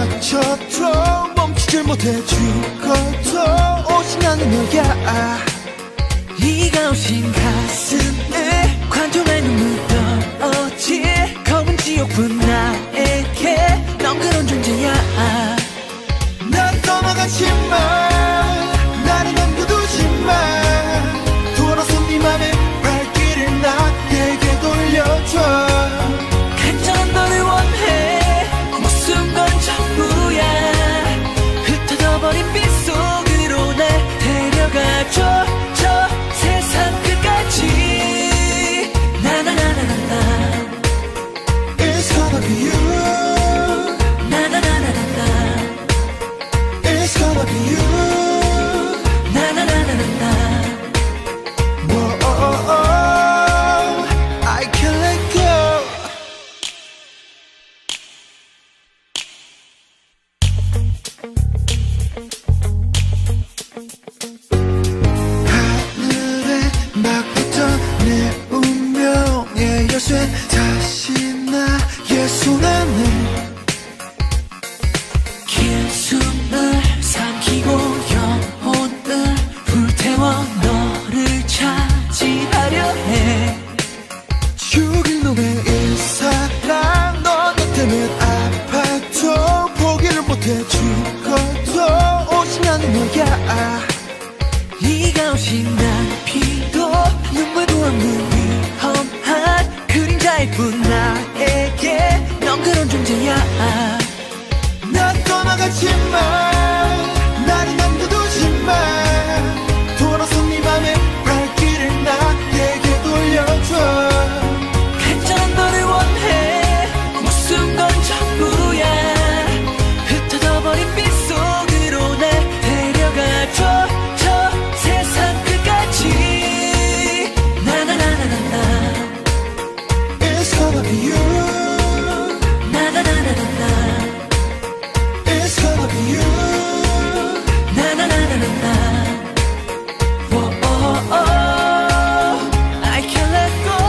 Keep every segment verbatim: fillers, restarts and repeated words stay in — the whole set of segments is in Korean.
다쳐도 멈추질 못해 죽어도 오진 않는 너야. 네가 오신 가슴에 관통할 눈물 떨어질 검은 지옥뿐 나에게 넌 그런 존재야. 난 떠나가지만 나를 남겨두지마. 돌아서 네 맘의 발길을 나에게 돌려줘. 간절한 너를 원해. 모습 건 전부야. 흩어져버린 빛 속으로 날 데려가줘. 저 세상 끝까지. 나나나나나 It's gonna be you. 나나나나나 It's gonna be you. 나나나나나 Whoa, I can't let go. 하늘에 막 붙어 내 운명의 열쇠 다시 나의 손 안에 긴 숨을 삼키고 영혼을 불태워 너를 차지하려 해. 죽일 놈의 이 사랑 너 때문에 아파도 포기를 못해 죽어도 오진 않는 너야. 네가 오신 날 피도 눈물도 없는 위험한 그림자일 뿐 나에게 넌 그런 존재야. 난 떠나가지만 나를 남겨두지마. 돌아서 네 맘의 발길을 나에게 돌려줘. 간절한 너를 원해. 모습 건 전부야. 흩어져버린 빛 속으로 날 데려가줘. 저 세상 끝까지. 나나나나나 It's gonna be you. 나나나나나 It's gonna be you. 나나나나나 I can't let go.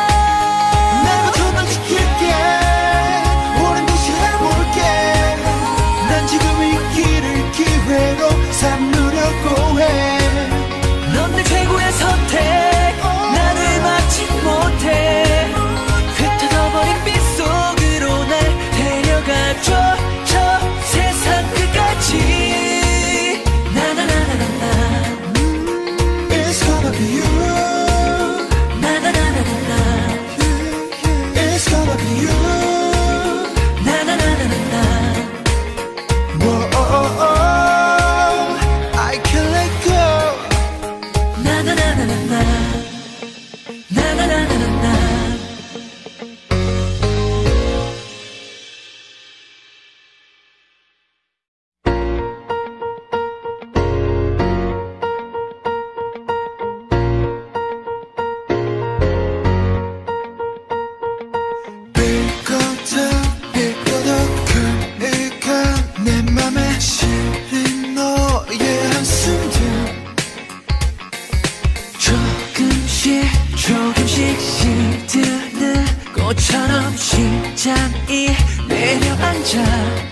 내가 넌 지킬게. 오랜 도시 해볼게. 난 지금 이 길을 기회로 삼으려고 해. 넌 내 최고의 선택. 나를 막지 못해. 흩어져버린 빛 속으로 날 데려가줘. 저 세상 끝까지. 나나나나나 It's gonna be you. 나나나나나 It's gonna be you. 나나나나나 Whoa, I can't let go. 나나나나나 나나나나나 삐끗한 삐끗한 그니까 내 맘에 시린 너의 한숨들 조금씩 조금씩 시드는 꽃처럼 심장이 내려앉아.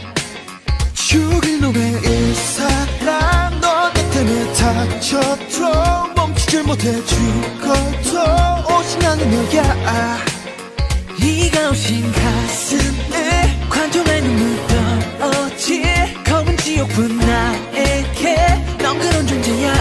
죽일 놈의 이 사랑 너 때문에 다쳐도 멈추질 못해 죽어도 오진 않는 너야. 네가 오신 가슴에 관통할 눈물 떨어질 검은 지옥뿐 나에게 넌 그런 존재야.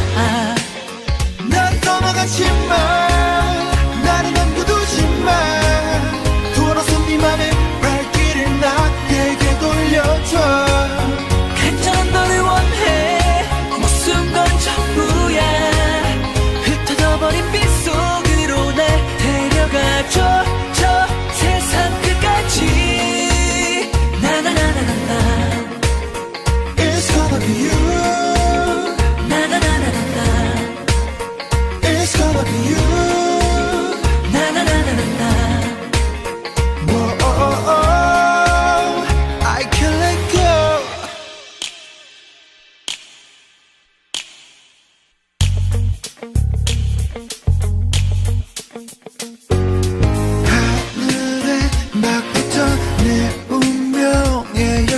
난 떠나가지만 나를 남겨두지마. 돌아서 네 맘의 발길을 나에게 돌려줘. 간절한 너를 원해. 모습 건 전부야. 흩어져버린 빛 속으로 날 데려가줘. 저 세상 끝까지.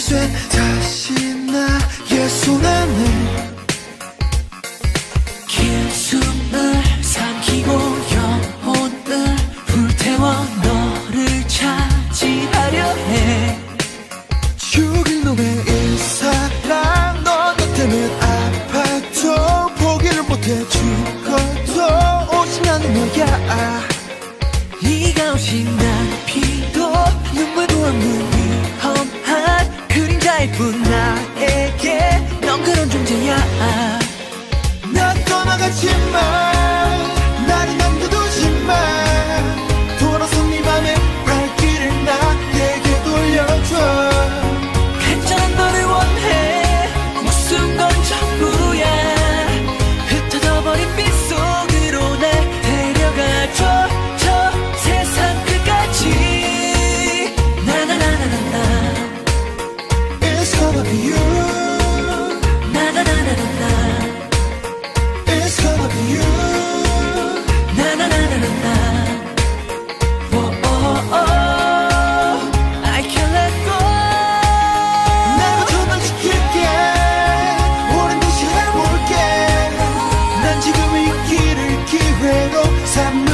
이제 다시 나의 손 안에 긴 숨을 삼키고 영혼을 불태워 너를 차지하려 해. 죽일 놈의 이 사랑 너 때문에 아파도 포기를 못해 죽어도 오직 나는 너야. 네가 오신 날 피도 눈물도 없는 위험한 그림자일 뿐 나에게 넌 그런 존재야. 난 떠나가지마 나를 남겨두지마 돌아서 네 맘의 발길을 나에게 돌려줘. 간절한 너를 원해 무슨 건 전부야. 흩어져버린 빛 속으로 날 데려가줘. 저 세상 끝까지 나나나나나나 It's gonna be you 나나나나나나 It's gonna be you 나나나나나나 I can't let go. 내가 정말 지킬게 오랜 듯이 해볼게 난 지금 이 길을 기회로 삼아